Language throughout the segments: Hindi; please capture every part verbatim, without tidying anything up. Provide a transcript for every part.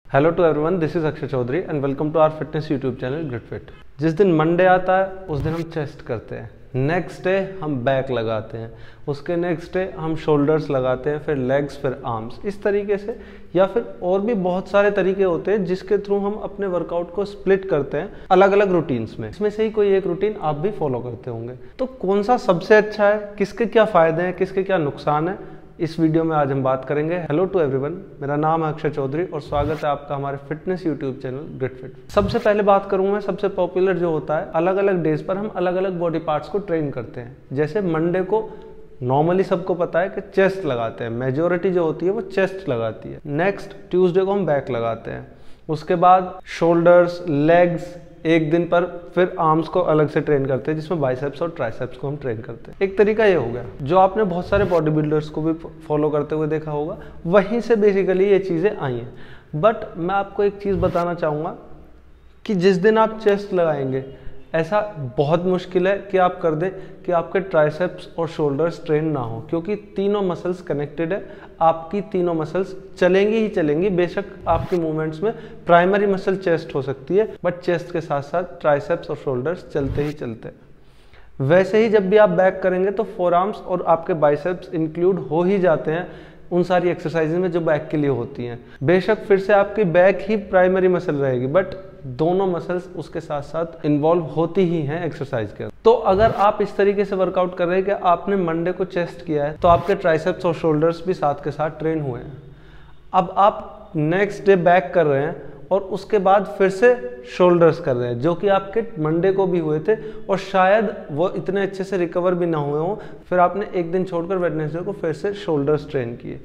Hello to everyone, this is Akshay Chaudhary and welcome to our fitness YouTube channel Grit Fit. जिस दिन मंडे आता है उस दिन हम चेस्ट करते हैं, नेक्स्ट डे हम बैक लगाते हैं, उसके नेक्स्ट डे हम शोल्डर्स लगाते हैं, फिर लेग्स, फिर आर्म्स, इस तरीके से। या फिर और भी बहुत सारे तरीके होते हैं जिसके थ्रू हम अपने वर्कआउट को स्प्लिट करते हैं अलग अलग रूटीन्स में। इसमें से ही कोई एक रूटीन आप भी फॉलो करते होंगे। तो कौन सा सबसे अच्छा है, किसके क्या फायदे हैं, किसके क्या नुकसान है, इस वीडियो में आज हम बात करेंगे। हेलो टू एवरीवन, मेरा नाम है अक्षय चौधरी और स्वागत है आपका हमारे fitness YouTube channel Grit Fit. सबसे पहले बात करूँ मैं, सबसे पॉपुलर जो होता है, अलग अलग डेज पर हम अलग अलग बॉडी पार्ट्स को ट्रेन करते हैं। जैसे मंडे को नॉर्मली सबको पता है कि चेस्ट लगाते हैं, मेजोरिटी जो होती है वो चेस्ट लगाती है। नेक्स्ट ट्यूसडे को हम बैक लगाते हैं, उसके बाद शोल्डर्स, लेग्स, एक दिन पर फिर आर्म्स को अलग से ट्रेन करते हैं जिसमें बाइसेप्स और ट्राइसेप्स को हम ट्रेन करते हैं। एक तरीका ये हो गया जो आपने बहुत सारे बॉडी बिल्डर्स को भी फॉलो करते हुए देखा होगा, वहीं से बेसिकली ये चीज़ें आई हैं। बट मैं आपको एक चीज़ बताना चाहूँगा कि जिस दिन आप चेस्ट लगाएंगे, ऐसा बहुत मुश्किल है कि आप कर दें कि आपके ट्राइसेप्स और शोल्डर्स ट्रेन ना हो, क्योंकि तीनों मसल्स कनेक्टेड है। आपकी तीनों मसल्स चलेंगी ही चलेंगी। बेशक आपके मूवमेंट्स में प्राइमरी मसल चेस्ट हो सकती है, बट चेस्ट के साथ साथ ट्राइसेप्स और शोल्डर्स चलते ही चलते। वैसे ही जब भी आप बैक करेंगे तो फोर आर्म्स और आपके बाइसेप्स इंक्लूड हो ही जाते हैं उन सारी एक्सरसाइजेज में जो बैक के लिए होती हैं। बेशक फिर से आपकी बैक ही प्राइमरी मसल रहेगी, बट दोनों मसल्स उसके साथ साथ इन्वॉल्व होती ही हैं एक्सरसाइज के। तो अगर आप इस तरीके से वर्कआउट कर रहे हैं कि आपने मंडे को चेस्ट किया है तो आपके ट्राइसेप्स और शोल्डर्स भी साथ के साथ ट्रेन हुए हैं। अब आप नेक्स्ट डे बैक कर रहे हैं और उसके बाद फिर से शोल्डर्स कर रहे हैं जो कि आपके मंडे को भी हुए थे और शायद वो इतने अच्छे से रिकवर भी ना हुए हों। फिर आपने एक दिन छोड़कर वेडनेसडे को फिर से शोल्डर्स ट्रेन किए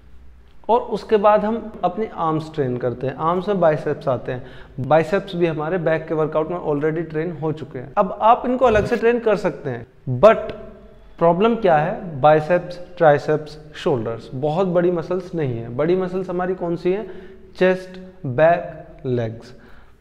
और उसके बाद हम अपनी आर्म्स ट्रेन करते हैं। आर्म्स में बाइसेप्स आते हैं। बाइसेप्स भी हमारे बैक के वर्कआउट में ऑलरेडी ट्रेन हो चुके हैं। अब आप इनको अलग से ट्रेन कर सकते हैं, बट प्रॉब्लम क्या है, बाइसेप्स, ट्राइसेप्स, शोल्डर्स बहुत बड़ी मसल्स नहीं है। बड़ी मसल्स हमारी कौन सी हैं? Chest, back, legs.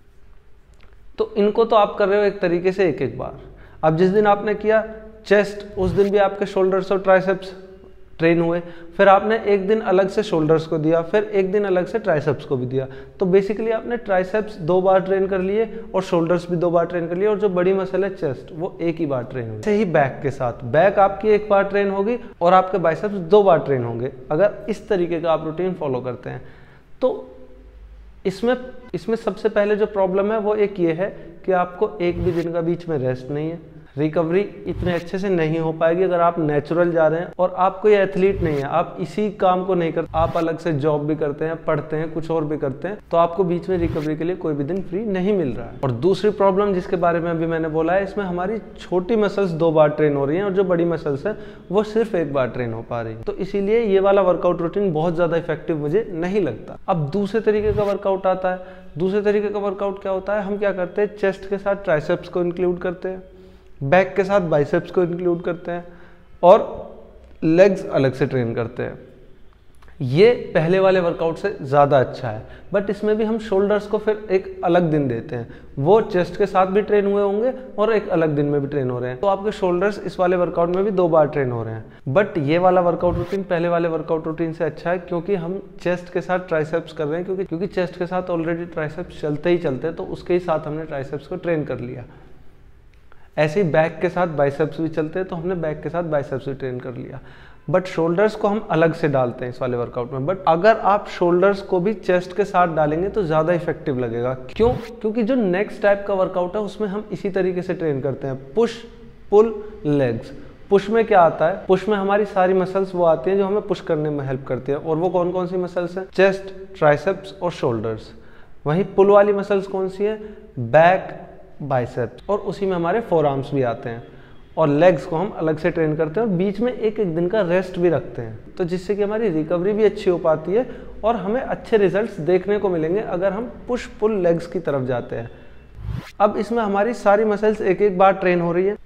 तो इनको तो आप कर रहे हो एक तरीके से एक एक बार। अब जिस दिन आपने किया चेस्ट, उस दिन भी आपके शोल्डर्स और ट्राइसेप्स ट्रेन हुए, फिर आपने एक दिन अलग से शोल्डर्स को दिया, फिर एक दिन अलग से ट्राइसेप्स को भी दिया। तो बेसिकली आपने ट्राइसेप्स दो बार ट्रेन कर लिए और शोल्डर्स भी दो बार ट्रेन कर लिए, और जो बड़ी मसल है चेस्ट वो एक ही बार ट्रेन हुई। ऐसे ही बैक के साथ, बैक आपकी एक बार ट्रेन होगी और आपके बाइसेप्स दो बार ट्रेन होंगे अगर इस तरीके का आप रूटीन फॉलो करते हैं। तो इसमें इसमें सबसे पहले जो प्रॉब्लम है वो एक ये है कि आपको एक भी दिन का बीच में रेस्ट नहीं है। रिकवरी इतने अच्छे से नहीं हो पाएगी अगर आप नेचुरल जा रहे हैं और आप कोई एथलीट नहीं है, आप इसी काम को नहीं करते, आप अलग से जॉब भी करते हैं, पढ़ते हैं, कुछ और भी करते हैं, तो आपको बीच में रिकवरी के लिए कोई भी दिन फ्री नहीं मिल रहा है। और दूसरी प्रॉब्लम जिसके बारे में अभी मैंने बोला है, इसमें हमारी छोटी मसल्स दो बार ट्रेन हो रही हैं और जो बड़ी मसल्स हैं वो सिर्फ एक बार ट्रेन हो पा रही है। तो इसीलिए ये वाला वर्कआउट रूटीन बहुत ज़्यादा इफेक्टिव मुझे नहीं लगता। अब दूसरे तरीके का वर्कआउट आता है। दूसरे तरीके का वर्कआउट क्या होता है? हम क्या करते हैं, चेस्ट के साथ ट्राइसेप्स को इंक्लूड करते हैं, बैक के साथ बाइसेप्स को इंक्लूड करते हैं और लेग्स अलग से ट्रेन करते हैं। ये पहले वाले वर्कआउट से ज़्यादा अच्छा है, बट इसमें भी हम शोल्डर्स को फिर एक अलग दिन देते हैं। वो चेस्ट के साथ भी ट्रेन हुए होंगे और एक अलग दिन में भी ट्रेन हो रहे हैं, तो आपके शोल्डर्स इस वाले वर्कआउट में भी दो बार ट्रेन हो रहे हैं। बट ये वाला वर्कआउट रूटीन पहले वाले वर्कआउट रूटीन से अच्छा है, क्योंकि हम चेस्ट के साथ ट्राइसेप्स कर रहे हैं, क्योंकि क्योंकि चेस्ट के साथ ऑलरेडी ट्राइसेप्स चलते ही चलते हैं, तो उसके ही साथ हमने ट्राइसेप्स को ट्रेन कर लिया। ऐसे ही बैक के साथ बाइसेप्स भी चलते हैं, तो हमने बैक के साथ बाइसेप्स भी ट्रेन कर लिया। बट शोल्डर्स को हम अलग से डालते हैं इस वाले वर्कआउट में। बट अगर आप शोल्डर्स को भी चेस्ट के साथ डालेंगे तो ज़्यादा इफेक्टिव लगेगा। क्यों? क्योंकि जो नेक्स्ट टाइप का वर्कआउट है उसमें हम इसी तरीके से ट्रेन करते हैं, पुश, पुल, लेग्स। पुश में क्या आता है? पुश में हमारी सारी मसल्स वो आती हैं जो हमें पुश करने में हेल्प करती है, और वो कौन कौन सी मसल्स हैं? चेस्ट, ट्राइसेप्स और शोल्डर्स। वहीं पुल वाली मसल्स कौन सी है? बैक, बाइसेप्स, और उसी में हमारे फोर आर्म्स भी आते हैं। और लेग्स को हम अलग से ट्रेन करते हैं और बीच में एक एक दिन का रेस्ट भी रखते हैं, तो जिससे कि हमारी रिकवरी भी अच्छी हो पाती है और हमें अच्छे रिजल्ट्स देखने को मिलेंगे अगर हम पुश पुल लेग्स की तरफ जाते हैं। अब इसमें हमारी सारी मसल्स एक एक बार ट्रेन हो रही है,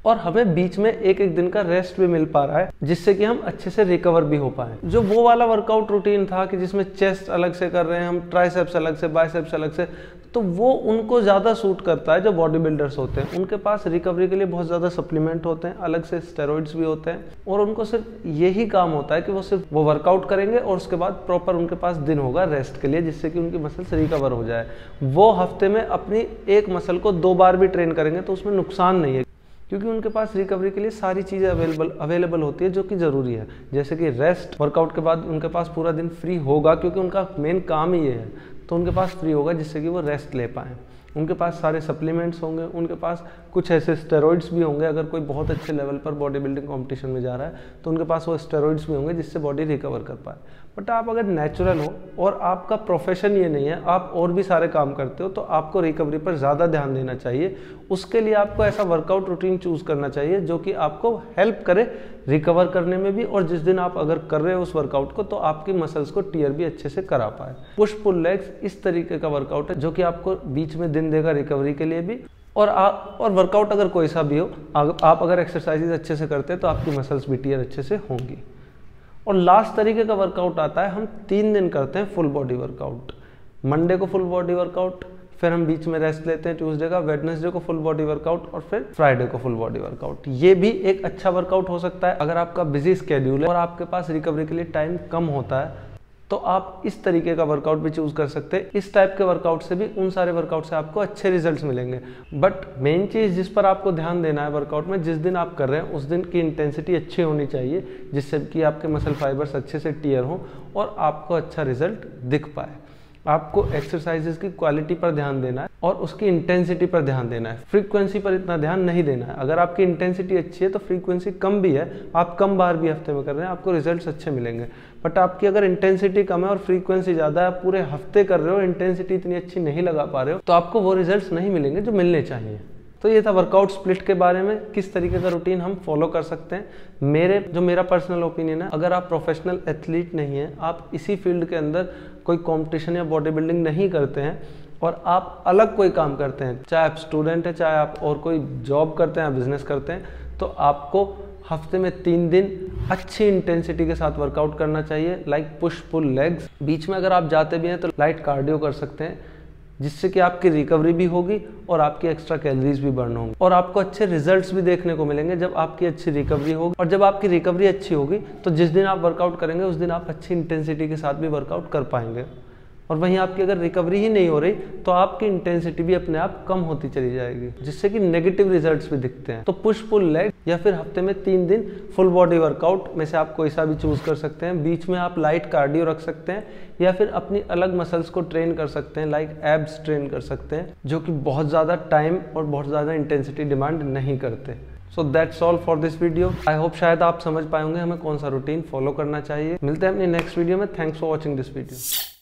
और हमें बीच में एक एक दिन का रेस्ट भी मिल पा रहा है, जिससे कि हम अच्छे से रिकवर भी हो पाए। जो वो वाला वर्कआउट रूटीन था कि जिसमें चेस्ट अलग से कर रहे हैं हम, ट्राइसेप्स अलग से, बाइसेप्स अलग से, तो वो उनको ज़्यादा सूट करता है जो बॉडी बिल्डर्स होते हैं। उनके पास रिकवरी के लिए बहुत ज़्यादा सप्लीमेंट होते हैं, अलग से स्टेरॉइड्स भी होते हैं, और उनको सिर्फ यही काम होता है कि वो सिर्फ वो वर्कआउट करेंगे और उसके बाद प्रॉपर उनके पास दिन होगा रेस्ट के लिए, जिससे कि उनकी मसल्स रिकवर हो जाए। वो हफ्ते में अपनी एक मसल को दो बार भी ट्रेन करेंगे तो उसमें नुकसान नहीं है, क्योंकि उनके पास रिकवरी के लिए सारी चीज़ें अवेलेबल अवेलेबल होती है जो कि ज़रूरी है। जैसे कि रेस्ट, वर्कआउट के बाद उनके पास पूरा दिन फ्री होगा, क्योंकि उनका मेन काम ही ये है, तो उनके पास फ्री होगा जिससे कि वो रेस्ट ले पाएँ। उनके पास सारे सप्लीमेंट्स होंगे, उनके पास कुछ ऐसे स्टेरॉइड्स भी होंगे। अगर कोई बहुत अच्छे लेवल पर बॉडी बिल्डिंग कॉम्पिटिशन में जा रहा है तो उनके पास वो स्टेरॉइड्स भी होंगे जिससे बॉडी रिकवर कर पाए। बट आप अगर नेचुरल हो और आपका प्रोफेशन ये नहीं है, आप और भी सारे काम करते हो, तो आपको रिकवरी पर ज़्यादा ध्यान देना चाहिए। उसके लिए आपको ऐसा वर्कआउट रूटीन चूज़ करना चाहिए जो कि आपको हेल्प करे रिकवर करने में भी, और जिस दिन आप अगर कर रहे हो उस वर्कआउट को तो आपकी मसल्स को टीयर भी अच्छे से करा पाए। पुश पुल लेग्स इस तरीके का वर्कआउट है जो कि आपको बीच में दिन देगा रिकवरी के लिए भी, और आप और वर्कआउट अगर कोई सा भी हो, आप अगर एक्सरसाइजेज अच्छे से करते हैं तो आपकी मसल्स भी टीयर अच्छे से होंगी। और लास्ट तरीके का वर्कआउट आता है, हम तीन दिन करते हैं फुल बॉडी वर्कआउट। मंडे को फुल बॉडी वर्कआउट, फिर हम बीच में रेस्ट लेते हैं ट्यूसडे का, वेडनेसडे को फुल बॉडी वर्कआउट, और फिर फ्राइडे को फुल बॉडी वर्कआउट। ये भी एक अच्छा वर्कआउट हो सकता है अगर आपका बिजी स्केड्यूल है और आपके पास रिकवरी के लिए टाइम कम होता है, तो आप इस तरीके का वर्कआउट भी चूज कर सकते हैं। इस टाइप के वर्कआउट से भी, उन सारे वर्कआउट से आपको अच्छे रिजल्ट्स मिलेंगे। बट मेन चीज़ जिस पर आपको ध्यान देना है वर्कआउट में, जिस दिन आप कर रहे हैं उस दिन की इंटेंसिटी अच्छी होनी चाहिए, जिससे कि आपके मसल फाइबर्स अच्छे से टीयर हों और आपको अच्छा रिजल्ट दिख पाए। आपको एक्सरसाइजेस की क्वालिटी पर ध्यान देना है और उसकी इंटेंसिटी पर ध्यान देना है, फ्रीक्वेंसी पर इतना ध्यान नहीं देना है। अगर आपकी इंटेंसिटी अच्छी है तो फ्रीक्वेंसी कम भी है, आप कम बार भी हफ्ते में कर रहे हैं, आपको रिजल्ट्स अच्छे मिलेंगे। बट आपकी अगर इंटेंसिटी कम है और फ्रीक्वेंसी ज़्यादा है, आप पूरे हफ्ते कर रहे हो, इंटेंसिटी इतनी अच्छी नहीं लगा पा रहे हो, तो आपको वो रिजल्ट्स नहीं मिलेंगे जो मिलने चाहिए। तो ये था वर्कआउट स्प्लिट के बारे में, किस तरीके का रूटीन हम फॉलो कर सकते हैं। मेरे जो मेरा पर्सनल ओपिनियन है, अगर आप प्रोफेशनल एथलीट नहीं हैं, आप इसी फील्ड के अंदर कोई कंपटीशन या बॉडी बिल्डिंग नहीं करते हैं और आप अलग कोई काम करते हैं, चाहे आप स्टूडेंट है, चाहे आप और कोई जॉब करते हैं या बिजनेस करते हैं, तो आपको हफ्ते में तीन दिन अच्छी इंटेंसिटी के साथ वर्कआउट करना चाहिए, लाइक पुश पुल लेग्स। बीच में अगर आप जाते भी हैं तो लाइट कार्डियो कर सकते हैं, जिससे कि आपकी रिकवरी भी होगी और आपकी एक्स्ट्रा कैलोरीज भी बर्न होंगी, और आपको अच्छे रिजल्ट्स भी देखने को मिलेंगे जब आपकी अच्छी रिकवरी होगी। और जब आपकी रिकवरी अच्छी होगी तो जिस दिन आप वर्कआउट करेंगे उस दिन आप अच्छी इंटेंसिटी के साथ भी वर्कआउट कर पाएंगे। और वहीं आपकी अगर रिकवरी ही नहीं हो रही तो आपकी इंटेंसिटी भी अपने आप कम होती चली जाएगी, जिससे कि नेगेटिव रिजल्ट्स भी दिखते हैं। तो पुश पुल लेग या फिर हफ्ते में तीन दिन फुल बॉडी वर्कआउट में से आप कोई सा भी चूज कर सकते हैं। बीच में आप लाइट कार्डियो रख सकते हैं या फिर अपनी अलग मसल्स को ट्रेन कर सकते हैं, लाइक एब्स ट्रेन कर सकते हैं, जो कि बहुत ज़्यादा टाइम और बहुत ज़्यादा इंटेंसिटी डिमांड नहीं करते। So that's all for this video. I hope शायद आप समझ पाएंगे हमें कौन सा रूटीन फॉलो करना चाहिए। मिलते हैं अपनी नेक्स्ट वीडियो में। Thanks for watching this video.